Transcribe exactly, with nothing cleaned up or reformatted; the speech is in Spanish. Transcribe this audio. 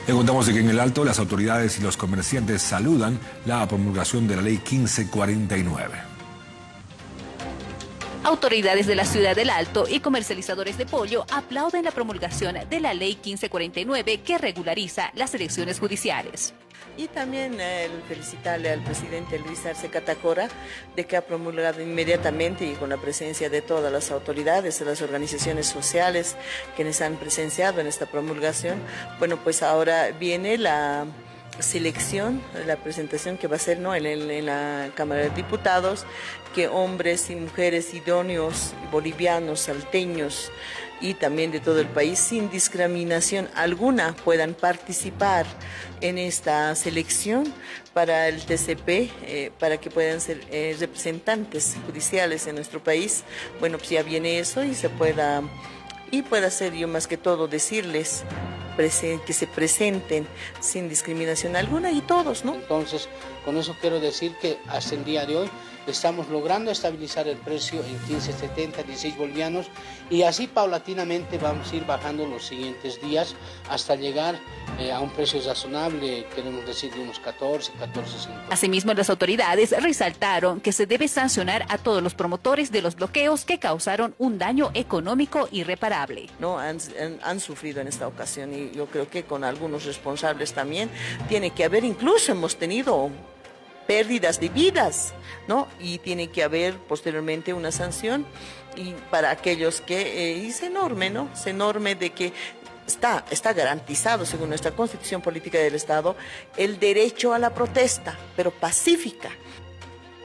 Le contamos de que en el Alto las autoridades y los comerciantes saludan la promulgación de la ley quince cuarenta y nueve. Autoridades de la ciudad del Alto y comercializadores de pollo aplauden la promulgación de la ley quince cuarenta y nueve que regulariza las elecciones judiciales. Y también eh, felicitarle al presidente Luis Arce Catacora de que ha promulgado inmediatamente y con la presencia de todas las autoridades, de las organizaciones sociales quienes han presenciado en esta promulgación. Bueno, pues ahora viene la selección, la presentación que va a ser, ¿no?, en, en la Cámara de Diputados, que hombres y mujeres idóneos, bolivianos, salteños y también de todo el país, sin discriminación alguna, puedan participar en esta selección para el T C P, eh, para que puedan ser eh, representantes judiciales en nuestro país. Bueno, pues ya viene eso y se pueda, y pueda ser yo más que todo decirles que se presenten sin discriminación alguna y todos, ¿no? Entonces, con eso quiero decir que hasta el día de hoy estamos logrando estabilizar el precio en quince setenta, dieciséis bolivianos y así paulatinamente vamos a ir bajando los siguientes días hasta llegar eh, a un precio razonable, queremos decir de unos catorce, catorce cincuenta. Asimismo, las autoridades resaltaron que se debe sancionar a todos los promotores de los bloqueos que causaron un daño económico irreparable. No, han, han, han sufrido en esta ocasión y yo creo que con algunos responsables también tiene que haber, incluso hemos tenido pérdidas de vidas, ¿no? Y tiene que haber posteriormente una sanción y para aquellos que eh, es enorme, ¿no? Es enorme de que está, está garantizado según nuestra Constitución Política del Estado el derecho a la protesta, pero pacífica.